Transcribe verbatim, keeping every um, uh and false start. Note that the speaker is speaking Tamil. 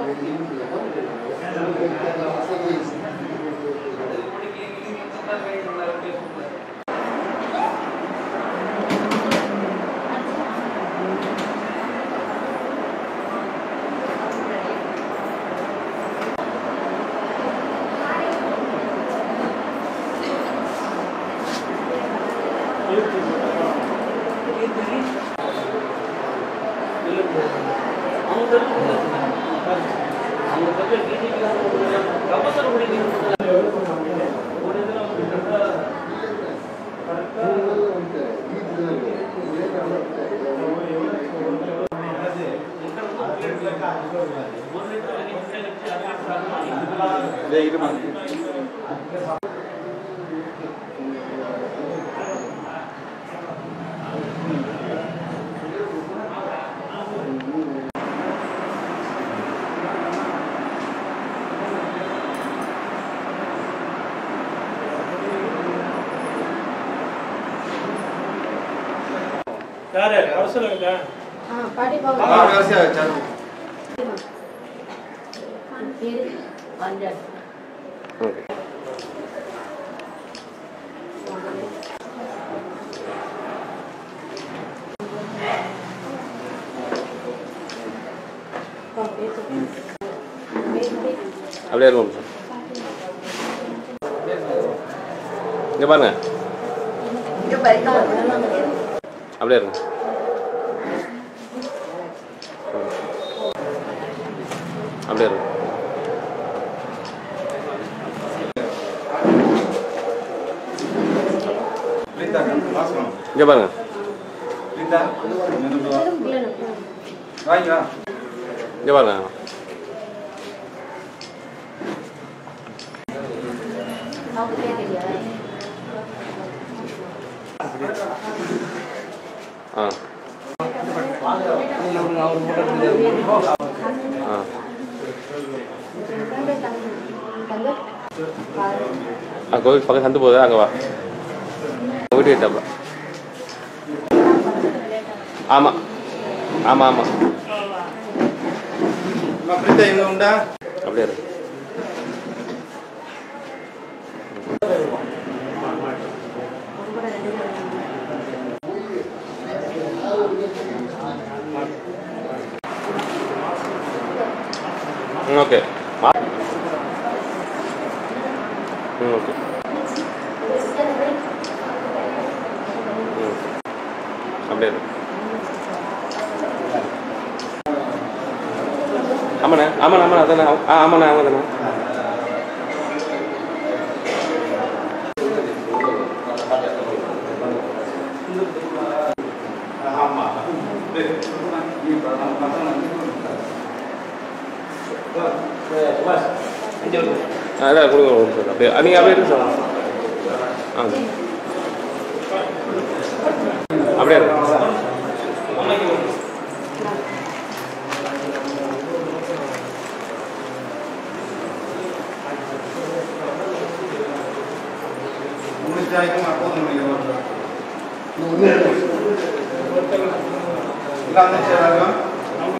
யாரு அரசலங்க ஆ பாட்டி பாங்க ஆ வரிசையா சாரு பேரு பஞ்சாப் ஓகே அப்படியே இருக்கும் சார் இங்கே பாருங்க இங்க பாருங்க அப்படியே இருங்க அப்படியே இருங்க இங்கே பாருங்க இங்கே பாருங்க ஆ ஆ ஆ கோவில் பக்கம் சந்து போகுது அங்கே வா வீட்டு கிட்டப்பா ஆமாம் ஆமாம் ஆமாம் உண்டா அப்படியே இருக்கு ஓகே ஓகே அப்படியே இருக்கு ஆமாண்ணே ஆமாண்ணா ஆமாண்ணா அதாண்ணா ஆ ஆமாண்ணா ஆமாம் தானே அதான் கொடுங்க சார் அப்படியே நீங்கள் அப்படியே இருக்கு சார் ஆ அப்படியே இருக்கு இல்ல